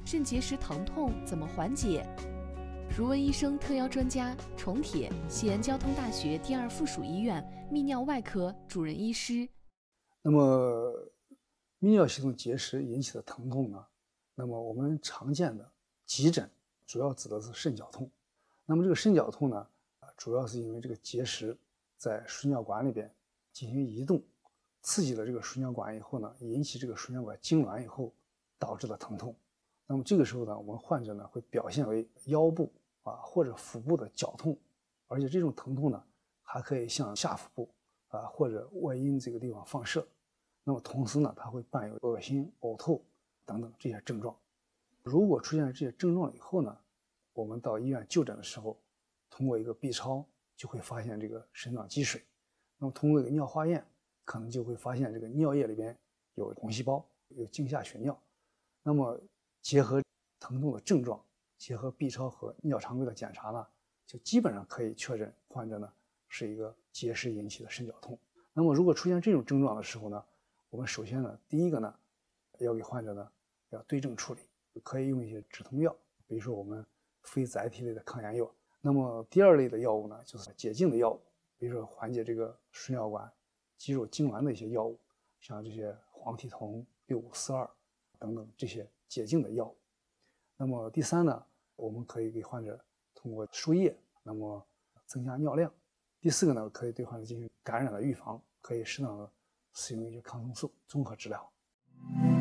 肾结石疼痛怎么缓解？如温医生特邀专家，重铁西安交通大学第2附属医院泌尿外科主任医师。 那么泌尿系统结石引起的疼痛呢？那么我们常见的急诊主要指的是肾绞痛。那么这个肾绞痛呢，主要是因为这个结石在输尿管里边进行移动，刺激了这个输尿管以后呢，引起这个输尿管痉挛以后导致的疼痛。那么这个时候呢，我们患者呢会表现为腰部或者腹部的绞痛，而且这种疼痛呢还可以向下腹部或者外阴这个地方放射。那么同时呢，它会伴有恶心、呕吐等等这些症状。如果出现这些症状以后呢，我们到医院就诊的时候，通过一个 B 超就会发现这个肾脏积水。那么通过一个尿化验，可能就会发现这个尿液里边有红细胞，有镜下血尿。那么结合疼痛的症状，结合 B 超和尿常规的检查呢，就基本上可以确诊患者呢是一个结石引起的肾绞痛。那么如果出现这种症状的时候呢，我们首先呢，第一个呢，要给患者呢要对症处理，可以用一些止痛药，比如说我们非甾体类的抗炎药。那么第二类的药物呢，就是解痉的药物，比如说缓解这个输尿管肌肉痉挛的一些药物，像这些黄体酮、6542等等这些解痉的药物。那么第三呢，我们可以给患者通过输液，那么增加尿量。第四个呢，可以对患者进行感染的预防，可以适当的使用一些抗生素综合治疗。